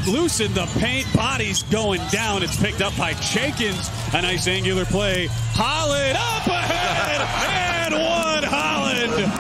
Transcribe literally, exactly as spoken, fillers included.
loose in the paint. Body's going down. It's picked up by Jenkins. A nice angular play. Holland up ahead.